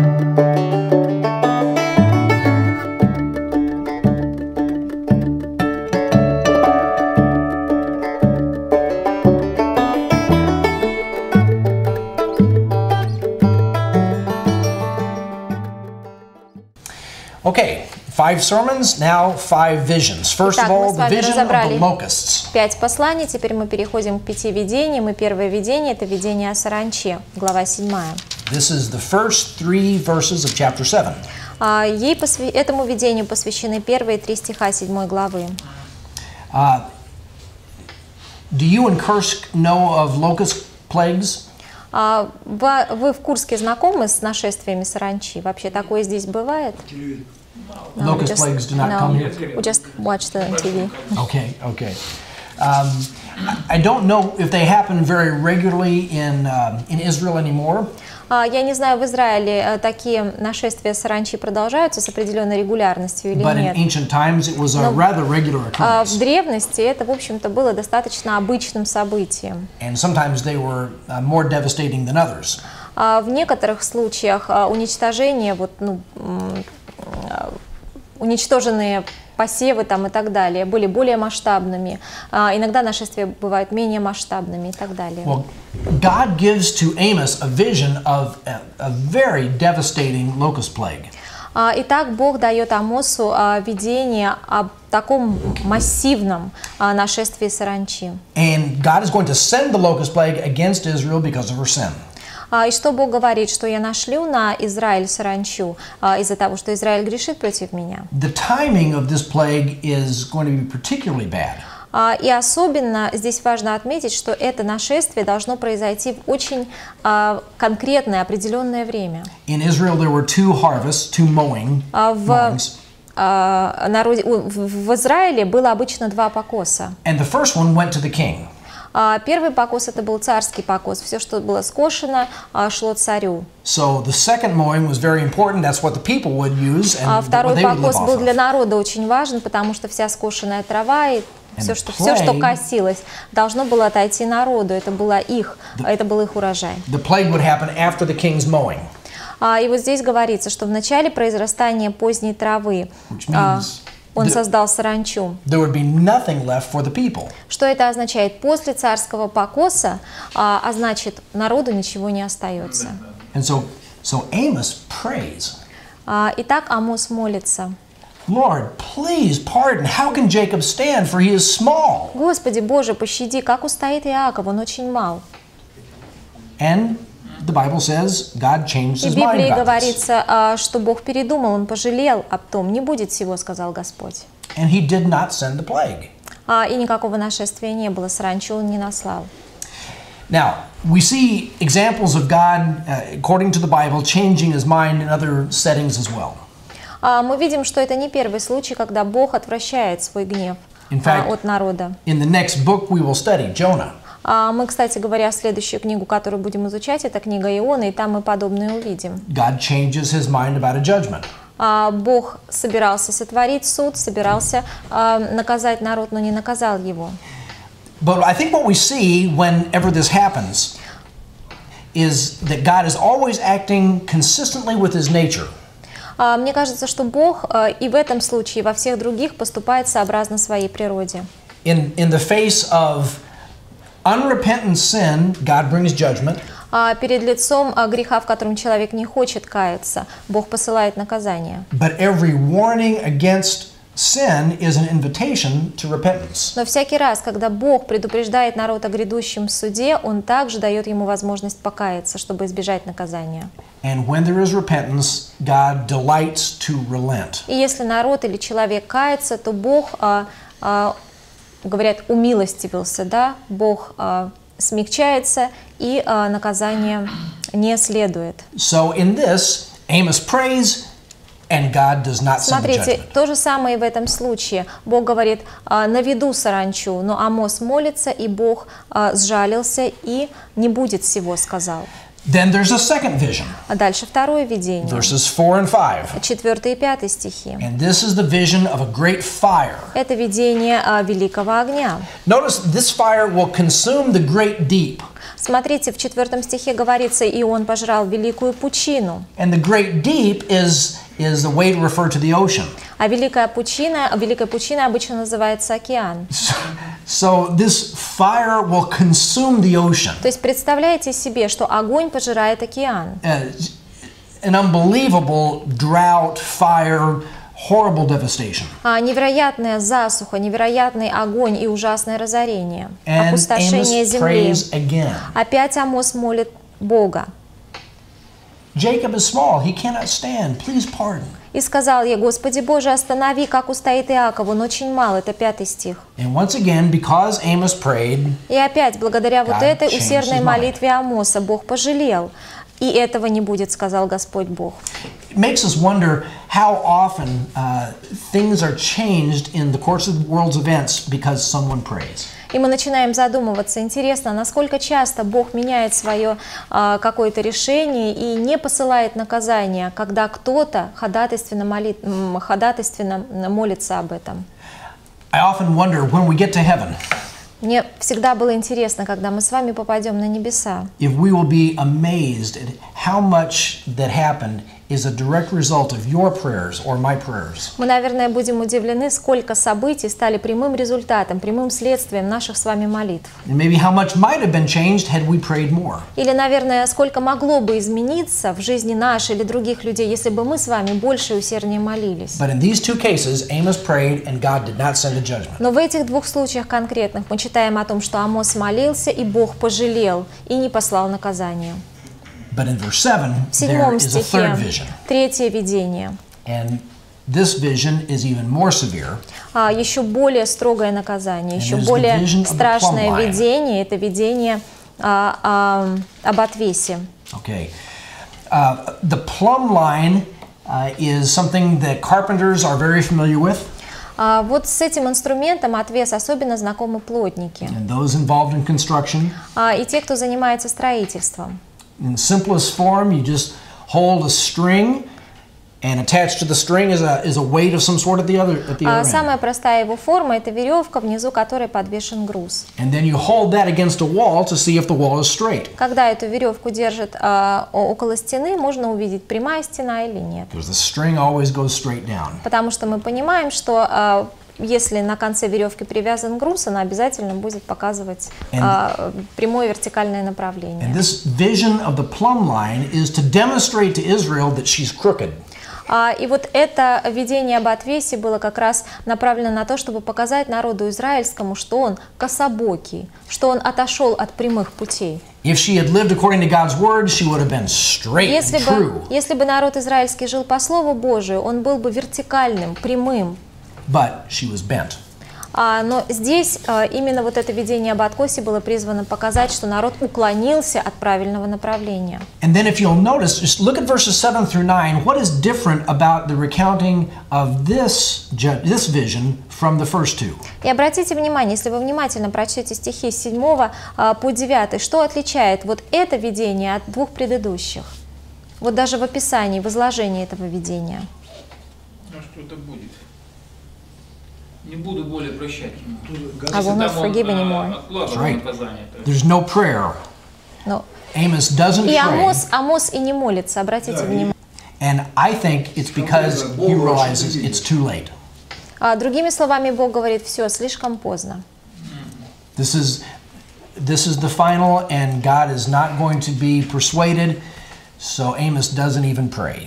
Okay, 5 sermons, now 5 visions. First of all, the vision of the locusts. 5 посланий, теперь мы переходим к 5 видениям, и первое видение – это видение о саранче, глава 7. This is the first 3 verses of chapter 7. Этому видению посвящены первые 3 стиха 7 главы. Do you in Kursk know of locust plagues? Вы в Курске знакомы с нашествиями саранчи? Вообще такое здесь бывает? Locust plagues do not come here? We just watch them on TV. Okay, okay. I don't know if they happen very regularly in Israel anymore. Я не знаю, в Израиле такие нашествия саранчи продолжаются с определенной регулярностью или нет. Но в древности это, в общем-то, было достаточно обычным событием. В некоторых случаях уничтожение, уничтоженные посевы там и так далее были более масштабными. Иногда нашествия бывают менее масштабными и так далее. Well, God gives to Amos a vision of a very devastating locust plague. Итак, Бог дает Амосу видение об таком массивном нашествии саранчи. And God is going to send the locust plague against Israel because of her sin. И что Бог говорит, что я нашлю на Израиль саранчу из-за того, что Израиль грешит против меня. The timing of this plague is going to be particularly bad. И особенно здесь важно отметить, что это нашествие должно произойти в очень конкретное, определенное время. In Israel there were 2 harvests, 2 mowings. В Израиле было обычно 2 покоса. And the first one went to the king. Первый покос это был царский покос. Все, что было скошено, шло царю. So the second mowing was very important. That's what the people would use and what Второй they would live покос off был of. для народа очень важен, потому что вся скошенная трава и все, что косилось, должно было отойти народу. Это был их урожай. The plague would happen after the king's mowing. И вот здесь говорится, что в начале произрастания поздней травы он создал саранчу. There would be nothing left for the people. Что это означает? После царского покоса, а значит, народу ничего не остается. And so Amos prays. Итак, Амос молится. Lord, please pardon. How can Jacob stand, for he is small? Господи Боже, пощади, как устоит Иаков, он очень мал. And the Bible says God changed his И в mind Библии about this. говорится, что Бог передумал, он пожалел об том, не будет всего, сказал Господь. And he did not send the plague. И никакого нашествия не было, саранчу он не наслал. Now, we see examples of God, according to the Bible, changing his mind in other settings as well. Мы видим, что это не первый случай, когда Бог отвращает свой гнев от народа. In the next book we will study, Jonah. Мы, кстати говоря, следующую книгу, которую будем изучать, это книга Ионы, и там мы подобное увидим. God changes his mind about a judgment. Бог собирался сотворить суд, собирался наказать народ, но не наказал его. But I think what we see whenever this happens is that God is always acting consistently with his nature. Мне кажется, что Бог и в этом случае, и во всех других поступает сообразно своей природе. In the face of unrepentant sin, God brings judgment. Перед лицом греха, в котором человек не хочет каяться, Бог посылает наказание. But every warning against sin is an invitation to repentance. Но всякий раз, когда Бог предупреждает народ о грядущем суде, Он также дает ему возможность покаяться, чтобы избежать наказания. And when there is repentance, God delights to relent. И если народ или человек кается, то Бог, говорят, умилостивился, да? Бог смягчается, и наказание не следует. So in this, Amos prays, and God does not send the Смотрите, judgment. то же самое и в этом случае. Бог говорит, наведу саранчу, но Амос молится, и Бог сжалился и не будет всего, сказал. Then there's a second vision, А дальше второе видение, verses 4 and 5. 4 и 5 стихи. And this is the vision of a great fire. Это видение великого огня. Notice this fire will consume the great deep. Смотрите, в 4 стихе говорится, и он пожрал великую пучину. And the great deep is the way to refer to the ocean. А великой пучиной обычно называется океан. So this fire will consume the ocean. То есть представляете себе, что огонь пожирает океан. An unbelievable drought, fire, horrible devastation. Невероятная засуха, невероятный огонь и ужасное разорение. And Опустошение Amos земли. prays again. Опять Амос молит Бога. Jacob is small, he cannot stand. Please pardon. И сказал я: Господи Боже, останови, как устоит Иаков, он очень мал. Это 5 стих. And once again, because Amos prayed, И опять, благодаря вот God этой changed усердной his mind. молитве Амоса, Бог пожалел. И этого не будет, сказал Господь Бог. it makes us wonder how often things are changed in the course of the world's events because someone prays. И мы начинаем задумываться, интересно, насколько часто Бог меняет свое какое-то решение и не посылает наказания, когда кто-то ходатайственно молится об этом. I often wonder when we get to heaven, Мне всегда было интересно, когда мы с вами попадем на небеса, if we will be amazed at how much that happened is a direct result of your prayers or my prayers. мы, наверное, будем удивлены, сколько событий стали прямым результатом, прямым следствием наших с вами молитв. And maybe how much might have been changed had we prayed more. Или, наверное, сколько могло бы измениться в жизни нашей или других людей, если бы мы с вами больше и усерднее молились. But in these two cases, Amos prayed and God did not send a judgment. Но в этих 2 случаях конкретных мы читаем о том, что Амос молился, и Бог пожалел, и не послал наказание. But in verse 7, В there 7 is a third стихе vision. 3 видение. And this vision is even more severe. Еще более строгое наказание, еще it is the более vision of the страшное plumb line. видение. Это видение об отвесе. Okay. The plumb line is something that carpenters are very familiar with, Вот с этим инструментом отвес особенно знакомы плотники and those involved in construction. и те, кто занимается строительством. In simplest form, you just hold a string, and attached to the string is a weight of some sort at the other end. Самая простая его форма – это веревка, внизу которой подвешен груз. And then you hold that against a wall to see if the wall is straight. Когда эту веревку держат около стены, можно увидеть, прямая стена или нет. Because the string always goes straight down. Потому что мы понимаем, что если на конце веревки привязан груз, она обязательно будет показывать прямое вертикальное направление. And this vision of the plumb line is to demonstrate to Israel that she's crooked. И вот это видение об отвесе было как раз направлено на то, чтобы показать народу израильскому, что он кособокий, что он отошел от прямых путей. If she had lived according to God's word, she would have been straight and true. Если бы народ израильский жил по Слову Божию, он был бы вертикальным, прямым. But she was bent. Но здесь именно вот это видение об откосе было призвано показать, что народ уклонился от правильного направления. And then if you'll notice, just look at verses 7 through 9. What is different about the recounting of this vision from the first two? И обратите внимание, если вы внимательно прочтете стихи с 7 по 9, что отличает вот это видение от 2 предыдущих? Вот даже в описании, в изложении этого видения. А что-то будет. Не буду более прощать ему. I will not forgive anymore. Right. There's no prayer. Но Amos doesn't и pray. Амос и не молится, обратите внимание. And I think it's because he realizes it's too late. Другими словами, Бог говорит: все, слишком поздно. This is the final, and God is not going to be persuaded, so Amos doesn't even pray.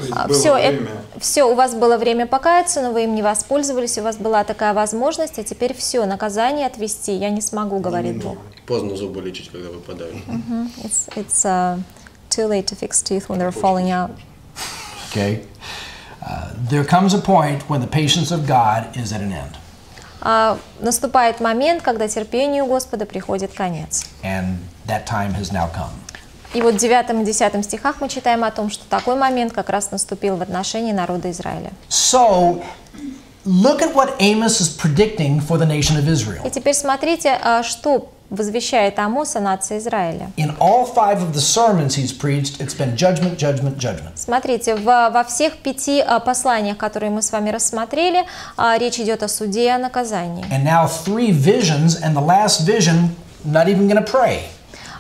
Все, у вас было время покаяться, но вы им не воспользовались, у вас была такая возможность, а теперь все, наказание отвести я не смогу, говорит Бог. Поздно зубы лечить, когда выпадают. It's too late to fix teeth when they're falling out. Okay? There comes a point when the patience of God is at an end. Наступает момент, когда терпению Господа приходит конец. And that time has now come. И вот в 9 и 10 стихах мы читаем о том, что такой момент как раз наступил в отношении народа Израиля. So, look at what Amos is predicting for the nation of Israel. И теперь смотрите, что возвещает Амос о нации Израиля. In all 5 of the sermons he's preached, it's been judgment, judgment, judgment. Смотрите, во всех 5 посланиях, которые мы с вами рассмотрели, речь идет о суде и о наказании. And now 3 visions, and the last vision, not even going to pray.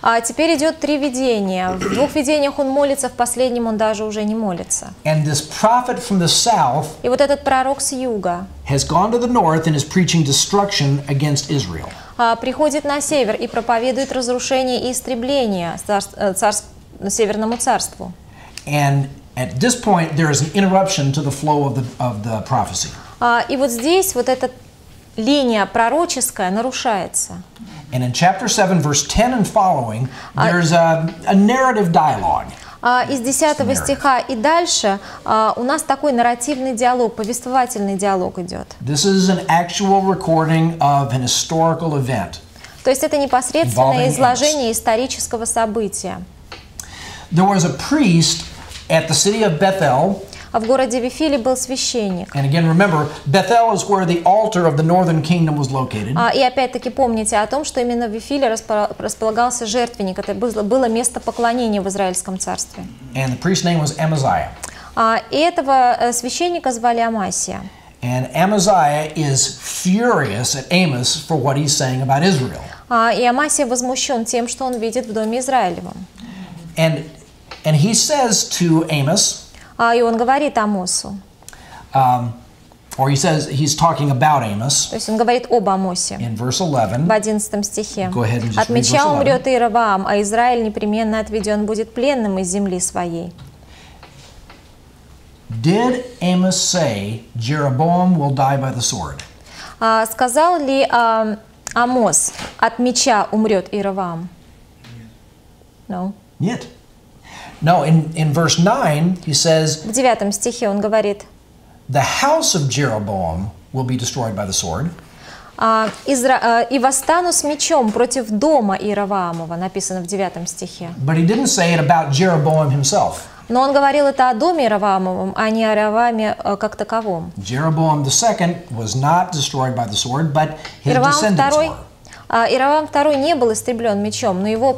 А теперь идет 3 видения. В 2 видениях он молится, в последнем он даже уже не молится. And this prophet from the south И вот этот пророк с юга has gone to the north and is preaching destruction against Israel. приходит на север и проповедует разрушение и истребление Северному царству. And at this point, there is an interruption to the flow of the prophecy. И вот здесь вот эта линия пророческая нарушается. And in chapter 7, verse 10 and following, there's a narrative dialogue. Из 10 стиха и дальше у нас такой нарративный диалог, повествовательный диалог идет. This is an actual recording of an historical event. То есть это непосредственное изложение исторического события. There was a priest at the city of Bethel. В городе Вифиле был священник. And again, remember, Bethel is where the altar of the northern kingdom was located. И опять-таки помните о том, что именно в Вифиле располагался жертвенник. Это было место поклонения в Израильском царстве. And the priest's name was Amaziah. И этого священника звали Амасия. And Amaziah is furious at Amos for what he's saying about Israel. И Амасия возмущен тем, что он видит в доме Израилевом. And he says to Amos, И он говорит Амосу, or he's talking about Amos. То есть он говорит об Амосе. In verse 11, В 11 стихе. Go ahead and just От read меча verse 11. умрет Иеровоам, а Израиль непременно отведен будет пленным из земли своей. Did Amos say Jeroboam will die by the sword? Сказал ли Амос, от меча умрет Иеровоам? No. Нет. No, in verse 9, he says, В 9 стихе он говорит, the house of Jeroboam will be destroyed by the sword. «И восстану с мечом против дома Иеровоамова», написано в 9 стихе. But he didn't say it about Jeroboam himself. Но он говорил это о доме Иеровоамовом, а не о Иеровоаме как таковом. Jeroboam II was not destroyed by the sword, but his Иеровоам descendants were. II не был истреблен мечом, но его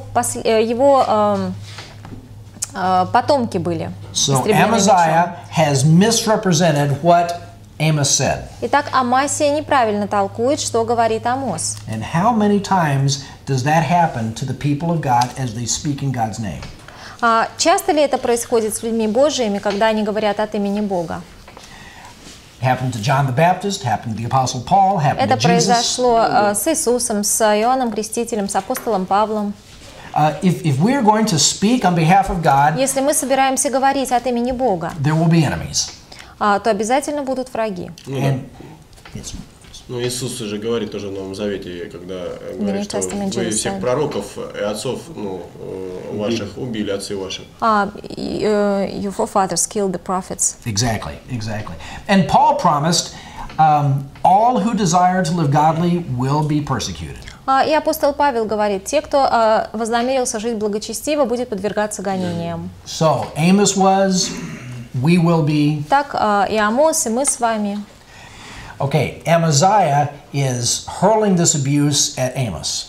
потомки были So истреблены мечом. Amaziah has misrepresented what Amos said. Итак, Амасия неправильно толкует, что говорит Амос. And how many times does that happen to the people of God as they speak in God's name? Часто ли это происходит с людьми Божиими, когда они говорят от имени Бога? Happened to John the Baptist, happened to the Apostle Paul, happened Это to Jesus. произошло с Иисусом, с Иоанном Крестителем, с апостолом Павлом. If we're going to speak on behalf of God, Если мы собираемся говорить от имени Бога, there will be enemies. то обязательно будут враги. And, yes. Ну, Иисус же говорит тоже в Новом Завете, когда New говорит, что Testament вы Jesus всех said. пророков и отцов ваших убили, отцы ваши. Your forefathers killed the prophets. Exactly. And Paul promised all who desire to live godly will be persecuted. И апостол Павел говорит, те, кто вознамерился жить благочестиво, будет подвергаться гонениям. So Amos was, we will be. Так и Амос, и мы с вами. Okay, Amaziah is hurling this abuse at Amos.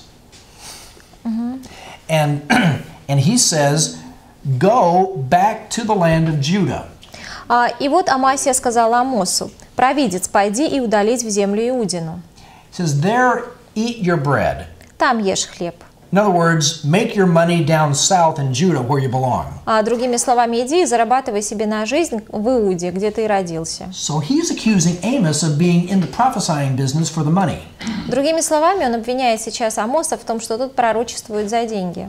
And he says, go back to the land of Judah. И вот Амасия сказала Амосу, провидец, пойди и удались в землю Иудину. He says, there eat your bread. Там ешь хлеб. In other words, make your money down south in Judah where you belong. Другими словами, иди и зарабатывай себе на жизнь в Иуде, где ты и родился. So he's accusing Amos of being in the prophesying business for the money. Другими словами, он обвиняет сейчас Амоса в том, что тот пророчествует за деньги.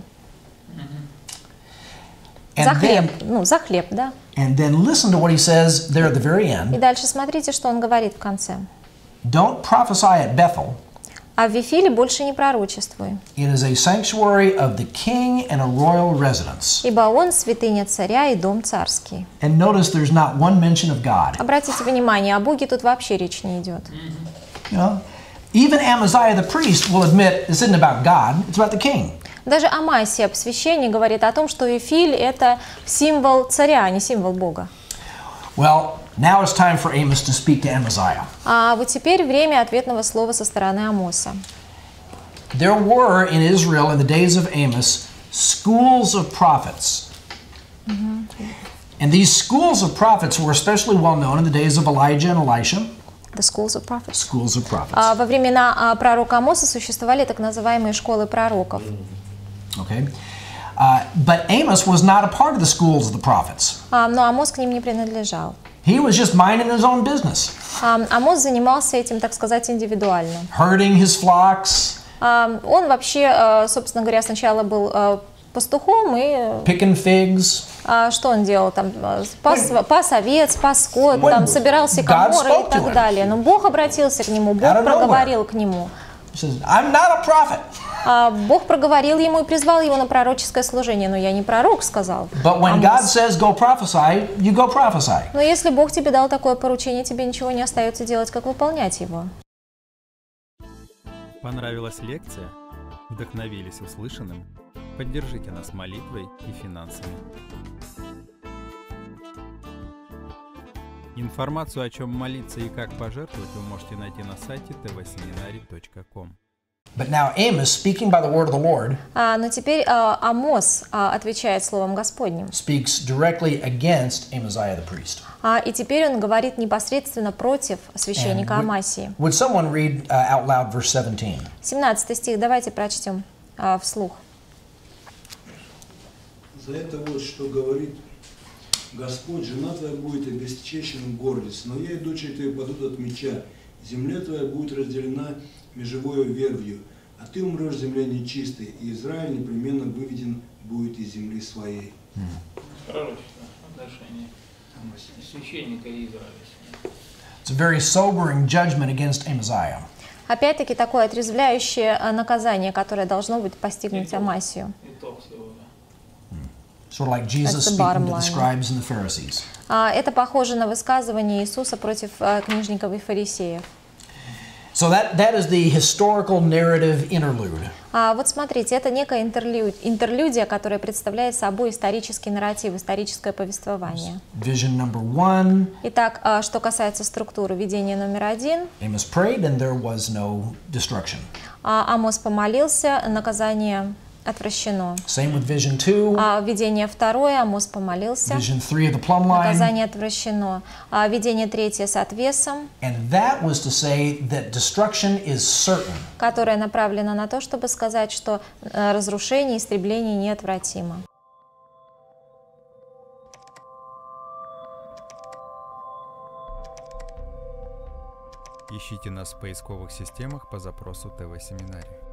За хлеб, за хлеб, да. And then listen to what he says there at the very И end. дальше смотрите, что он говорит в конце. Don't prophesy at Bethel. А в Вифиле больше не пророчествуй, It is a sanctuary of the king and a royal residence. ибо он святыня царя и дом царский. And notice there's not one mention of God. Обратите внимание, о Боге тут вообще речь не идет. You know, even Amaziah the priest will admit this isn't about God, it's about the king. Даже Амасия, священник, говорит о том, что Вифиль – это символ царя, а не символ Бога. Well, now it's time for Amos to speak to Amaziah. А вот теперь время ответного слова со стороны Амоса. There were in Israel in the days of Amos schools of prophets. And these schools of prophets were especially well known in the days of Elijah and Elisha. The schools of prophets. Schools of prophets. Во времена пророка Амоса существовали так называемые школы пророков. Okay? But Amos was not a part of the schools of the prophets. Но Амос к ним не принадлежал. He was just minding his own business. Амос занимался этим, так сказать, индивидуально. Herding his flocks. Он вообще, собственно говоря, сначала был пастухом и... Picking figs. Что он делал там? Пас овец, пас скот, там собирал сикаморы и так далее. Но Бог обратился к нему, Бог проговорил к нему. I'm not a prophet. Бог проговорил ему и призвал его на пророческое служение. Но я не пророк, сказал. But when God says go prophesy, you go prophesy. Но если Бог тебе дал такое поручение, тебе ничего не остается делать, как выполнять его. Понравилась лекция? Вдохновились услышанным? Поддержите нас молитвой и финансами. Информацию, о чем молиться и как пожертвовать, вы можете найти на сайте tvseminary.com. But now Amos, speaking by the word of the Lord, Но теперь Амос отвечает словом Господним. speaks directly against Amaziah the priest. И теперь он говорит непосредственно против священника Амасии. Would someone read out loud verse 17? 17 стих, давайте прочтем вслух. За это вот что говорит Господь: жена твоя будет обесчещена в гордость, но я и дочери твои падут от меча, земля твоя будет разделена межевою вервью, а ты умрешь в земле нечистой, и Израиль непременно выведен будет из земли своей. Пророчество, отношение священника и Израиля. It's a very sobering judgment against Amaziah. Опять-таки такое отрезвляющее наказание, которое должно быть постигнуть Амасию. Итог всего, да. Sort of like Jesus That's the speaking bottom to the line. scribes and the Pharisees. Это похоже на высказывание Иисуса против книжников и фарисеев. So that is the historical narrative interlude. Вот смотрите, это некая интерлюдия, которая представляет собой исторический нарратив, историческое повествование. Vision number 1. Итак, что касается структуры, видения номер 1. Amos prayed and there was no destruction. Амос помолился, наказание отвращено. Same with vision 2. Видение 2, Амос помолился, Vision 3 of the plumb line. наказание отвращено. Видение 3 с отвесом, And that was to say that destruction is certain. которое направлено на то, чтобы сказать, что разрушение, истребление неотвратимо. Ищите нас в поисковых системах по запросу ТВ Семинарий.